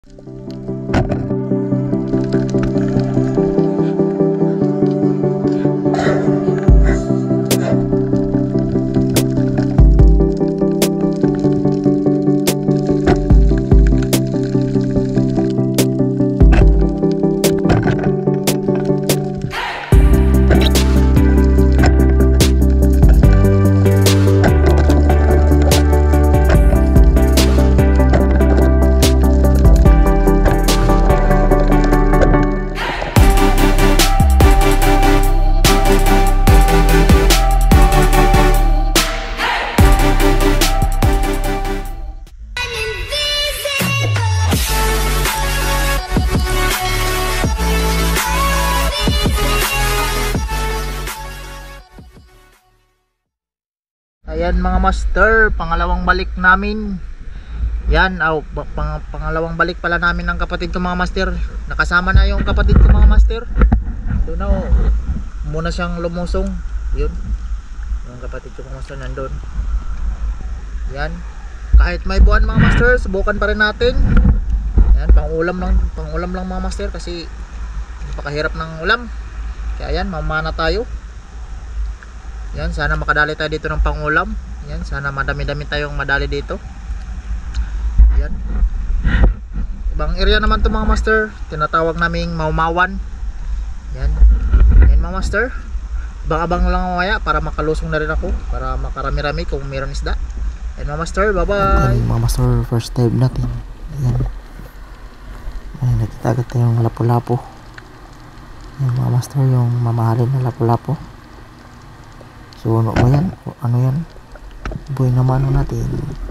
Ayan mga master, pangalawang balik namin. Yan, pangalawang balik pala namin ng kapatid ko mga master. Nakasama na yung kapatid ko mga master. Doon na muna siyang lumusong. Yun, yung kapatid ko mga master nandun. Yan, kahit may buwan mga master, subukan pa rin natin. Yan, pangulam lang mga master, kasi napakahirap ng ulam. Kaya yan, mamana tayo. Yan, sana makadali tayo dito ng pangulam. Yan, sana madami-dami tayong madali dito. Yan, ibang area naman to mga master, tinatawag naming Maumawan. Yan, yan mga master, abang-abang lang mamaya para makalusong na rin ako, para makarami-rami kung mayroon isda. Yan mga master, bye bye. Mga master, first dive natin. Yan, ay, nakita agad tayong lapu-lapu. Yan mga master, yung mamahalin na lapu-lapu. So ano ba yan? Ano yan? Buhay naman natin.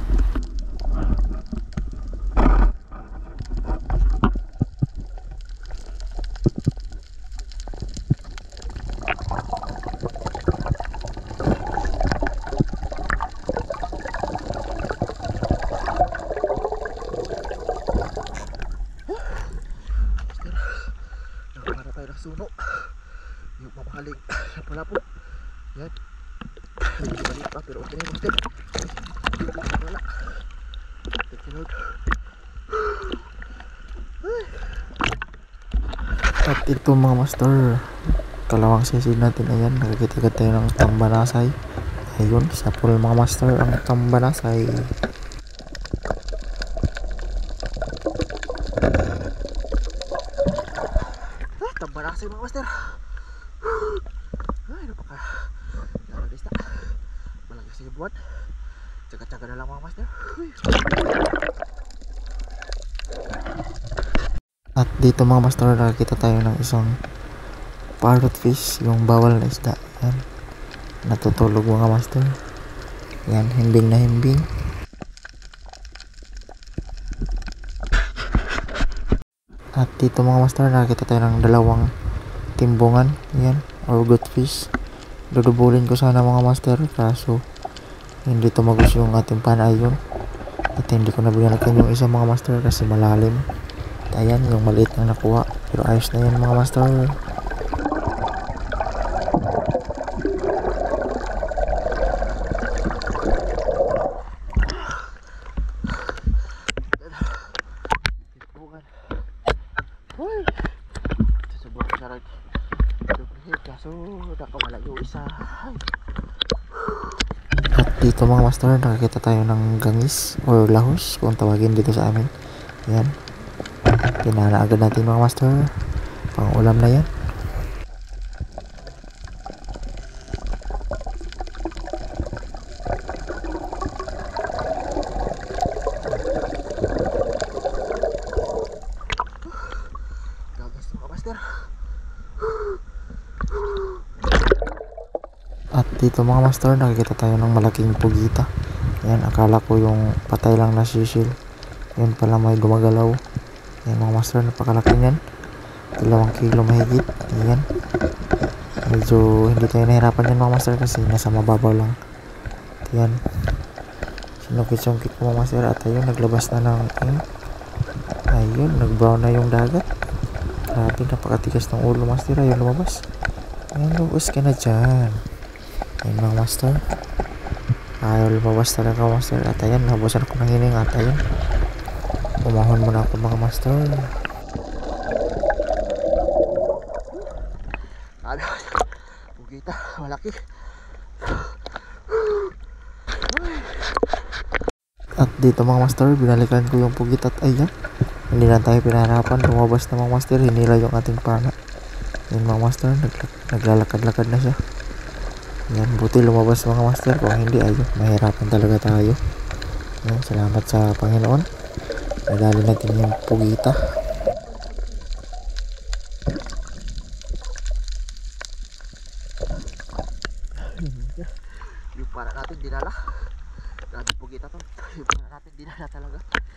Para tayo ng suno. Yung mamahaling lapu-lapu. Yan, hindi balik pa pero okay na yung master. Wala, tinod. At ito mga master, kalawang sisig natin. Ayan, nakakita tayo ng tambanasay. Ayun, sa pool mga master ang tambanasay. Tambanasay mga master. Ay, napaka naradis na. Malagay sa buwan. Tsaga-tsaga na lang mga master. At dito mga master, nakakita tayo ng isang parrot fish, yung bawal na isda. Yan, natutulog mga master. Yan, himbing na himbing. At dito mga master, nakakita tayo ng dalawang timbungan. Yan, or good fish. Dudubulin ko sana mga master, kaso hindi tumagos yung ating panayon. At hindi ko nabinalakan yung isang mga master kasi malalim. At ayan, yung maliit na nakuha, pero ayos na yan mga master. Susubukan sa right. Kaso nakawala yung isa. At dito mga master, nakakita tayo ng gangis or lahos kung tawagin dito sa amin. Yan, pinana agad natin mga master, pang ulam na yan. Gagas mga master. At dito mga master, nakikita tayo ng malaking pugita. Yan, akala ko yung patay lang na sisil. Yan pala may gumagalaw. Yan mga master, napakalaki niyan. 2 kilo mahigit. Yan, medyo hindi tayo nahirapan yan mga master kasi nasa mababaw lang. Yan, sinukit-sungkit ko mga master. At ayun, naglabas na ng ayun, nag-brown na yung dagat. Grabe, napakatigas ng ulo master. Ayun, lumabas. Ayun, lumabas ka na dyan. Ayun mga master, ayaw lumabas talaga master. At ayan, nabusan ako ng hininga. At ayun, Umahon muna ako mga master. Ano? Pugita, malaki. At dito mga master, binalikan ko yung pugit at ayan. Hindi na tayo pinaharapan, lumabas na mga master, hinila yung ating pana. Yan mga master, naglalakad-lakad na siya. Yan, buti lumabas mga master, kung hindi ayun, mahirapan talaga tayo. Yan, salamat sa Panginoon. Nadali natin yung pugita. Yung para natin dinala. Grabe pugita to. Yung para natin dinala talaga.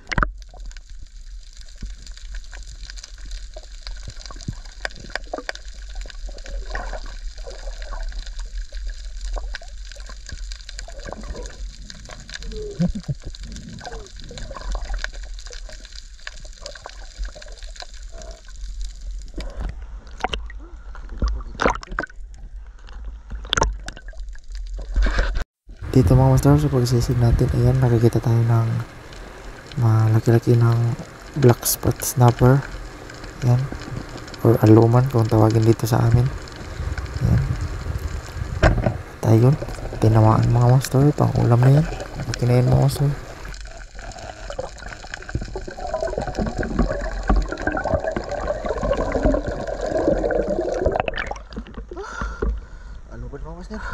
Dito mga master, sa pagsisid natin, ayan, nakikita tayo ng malaki-laki ng black spot snapper. Ayan, or aluman kung tawagin dito sa amin. Ayan. At ayun, tinamaan mga master, pang ulam na yan. Okay na yan mga master. Ano ba mga master?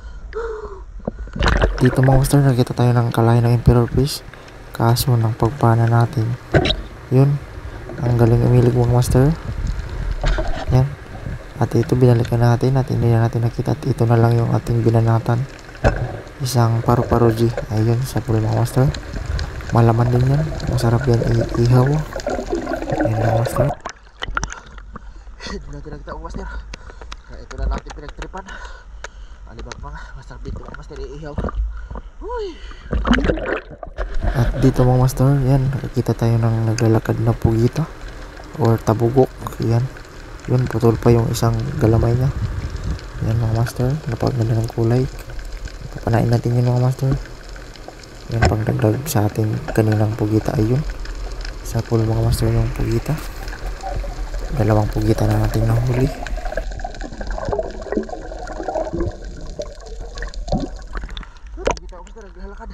Dito mga master, nakita tayo ng kalahi ng emperor fish. Kaso ng pagpana natin, yun, ang galing umilig mga master. Yan. At ito binalikan natin at hindi na natin nakita. At ito na lang yung ating binanatan. Isang paru-paro G. Ayun, sa pool mga master. Malaman din yan. Masarap yan ihaw. Ayun mga master. Hindi natin nakita mga master. Kaya ito na natin pinagtripan. Alibag mga masarap dito mga master iihaw. Uy! At dito mga master, yan, nakikita tayo ng naglalakad na pugita or tabugok. Yan. Yun, putol pa yung isang galamay niya. Yan mga master, napaganda ng kulay. Papanain natin yun mga master. Yan, pagdagdag sa ating kaninang pugita ayun. Sa pool mga master yung pugita. Dalawang pugita na natin nahuli. Kita master naglalakad.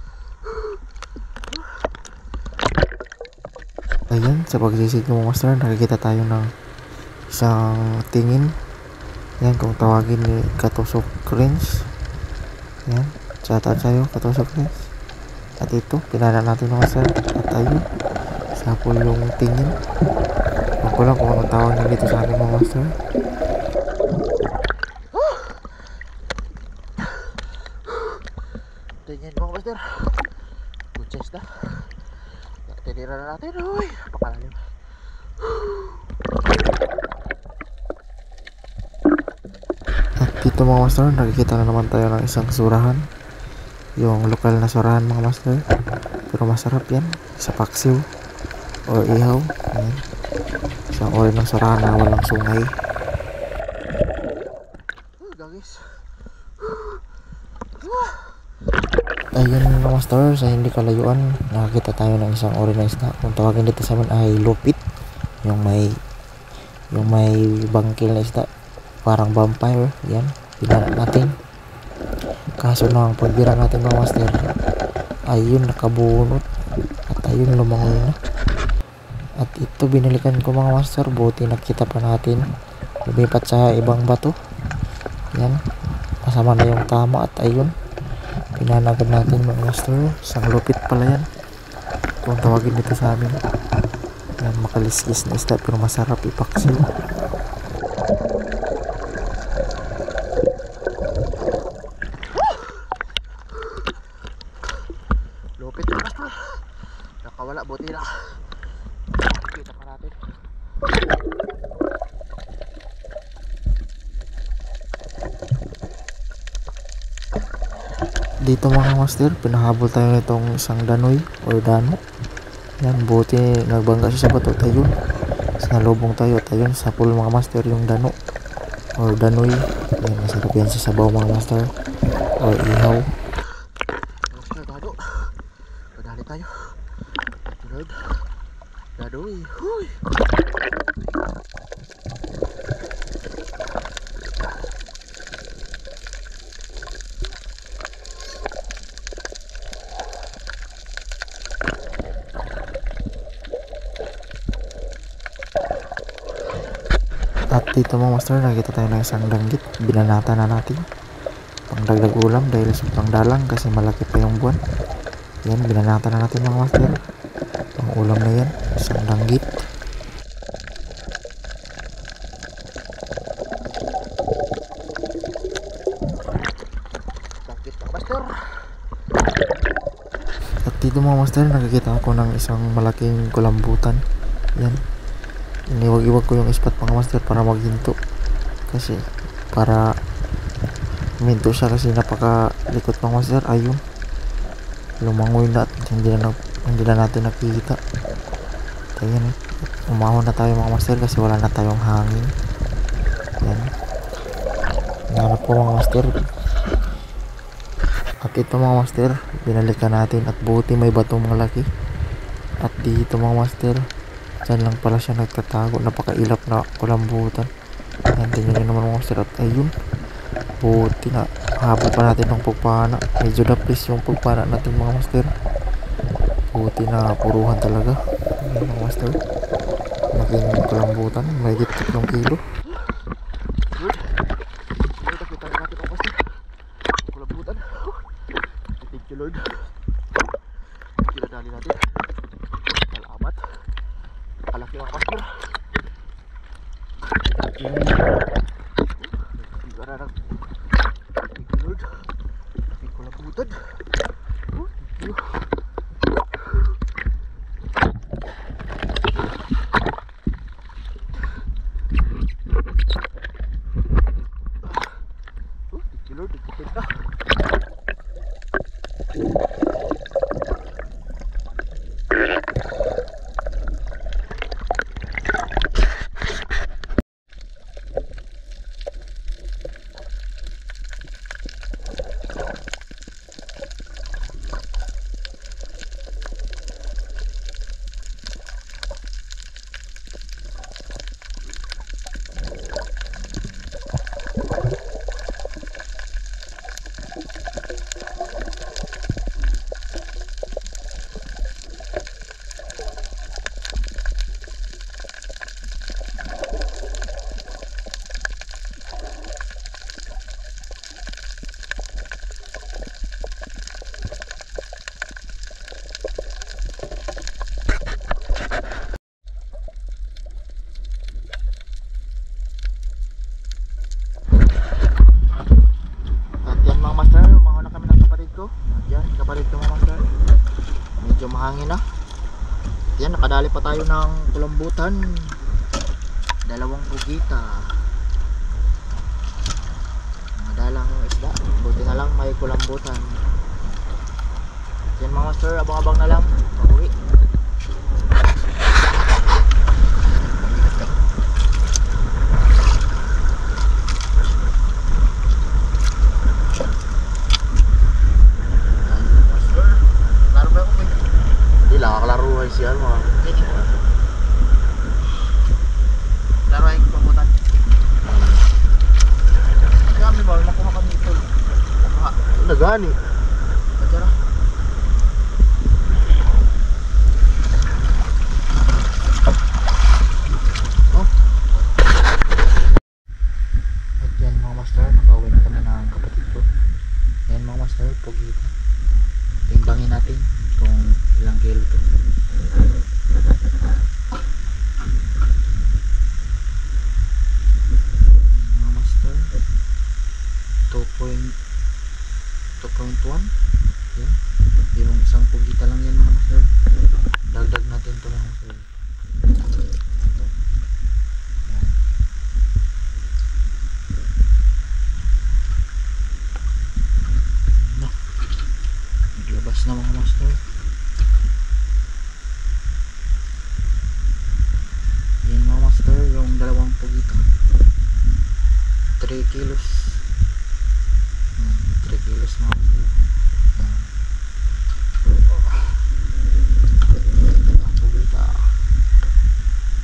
Ayan, sa pagsisid ng mga master, nakikita tayo ng isang tingin. Yan, kung tawagin ni Katusok Cringe. Yan, shout out sa'yo Katusok Cringe. At ito, pinala natin mga master. At ayun, sapol yung tingin. Huwag ko lang kung anong tawag niya dito sa amin mga master. Tingin mga master. Good chest na. Tinira na natin. Uy! Napakalalim. At dito mga master, nakikita na naman tayo ng isang surahan. Yung lokal na surahan mga master. Pero masarap yan. Sa paksiw or ihaw. Ayan. Isang ori ng surahan na walang sungay. Gagis. Ayun mga master, sa hindi kalayuan, nakakita tayo ng isang ori na isda. Kung tawagin dito sa amin ay lupit. Yung may bangkil na isda. Parang vampire. Yan, pinala natin. Kaso na ang pagbira natin mga master, ayun, nakabunot. At ayun, lumangoy na. At ito, binalikan ko mga master. Buti nakita pa natin. Lumipat sa ibang bato. Yan, kasama na yung tama. At ayun, pinanagad natin mga master. Isang lupit pala yan. Kung tawagin dito sa amin. Yan, makaliskis na isda pero masarap ipaksiw. Lupit mga master. Nakawala. Buti na. Kita pa natin. Dito mga master, pinahabol tayo nitong isang danoy or dano. Yan, buti nagbangga siya sa bato tayo. Sinalubong tayo at ayun, sa pool mga master yung dano or danoy. Yan, masarap yan sa sabaw mga master or ihaw. Master, dado. Padali tayo. Tulad. At dito mga master, nakita tayo ng isang danggit. Binanata na natin pangdagdag ulam dahil sobrang dalang kasi malaki pa yung buwan. Yan, binanata na natin mga master. Ang ulam na yan, isang danggit. Danggit mga master. At dito mga master, nakikita ako ng isang malaking kulambutan. Yan, iniwag-iwag ko yung spot mga master para maghinto, kasi para minto siya kasi napakalikot mga master. Ayun, lumangoy na at hindi na natin nakikita. Ayan, umahon na tayo mga master kasi wala na tayong hangin. Yan, nanap po mga master. At ito mga master, binalikan natin at buti may batong malaki. At dito mga master, dyan lang pala siya nagtatago. Napakailap na kulambutan. Ayan, tingnan nyo naman mga master. At ayun, buti na habol pa natin ng pagpana. Medyo dapis yung pagpana natin mga master. Buti na puruhan talaga. Ayan mga master, naging kulambutan, may 3 kilo. Thank you Lord. Kinadali natin. Salamat. Nakalaki mga master. Thank you Lord. Thank you labutan. Thank you. Thank you Lord. Thank you. Medyo mahangin na. Yan, nakadali pa tayo ng kulambutan. 2 pugita. Mga dalang isda. Buti na lang may kulambutan. Yan mga master, abang-abang na lang. Pauwi. Nakakalaruhay siya mga laro ay pagbutan. Kami ba nakuha kami ito? Nagani. Patira. Oh. At yan mga master, nakauwi na kami ng kapatid ko. Yan mga master, pugita. Timbangin natin kung ilang kilo to. Mga master, 2.1. Yan, yung isang pugita lang yan mga master. Dagdag natin to mga master. Yan. No, naglabas na mga master. Yan mga master, yung 2 pugita, 3 kilos. 3 kilos mga master. Yan. Pugita.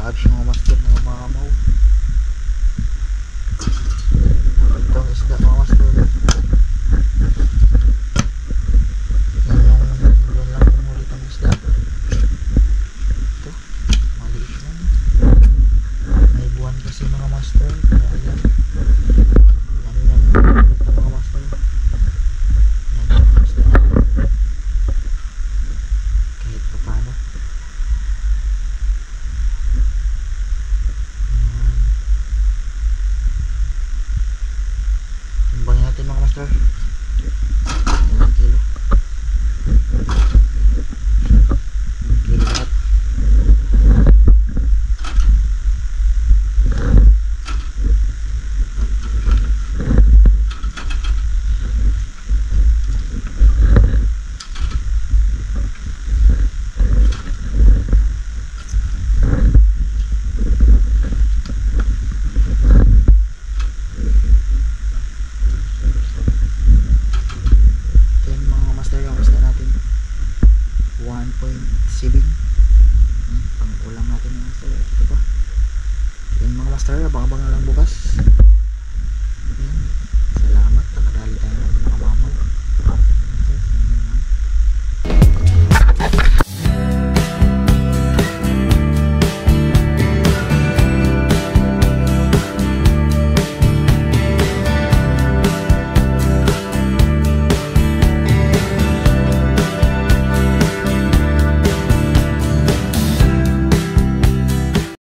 Grabe siya mga master, mga mamaw. Ito ang isda mga master. Yan lang umulit ang isda. Ito, maliit lang. May buwan kasi mga master. Kaya ayan. Yan umulit ang mga master. Yan yung isda. Kahit pa paano. Timbangin natin mga master. Ilang kilo? Kilo lahat. Yan mga master yung isda natin. 1.7. Pang ulam natin mga master. Ito pa. Yan mga master, abang-abang na lang bukas.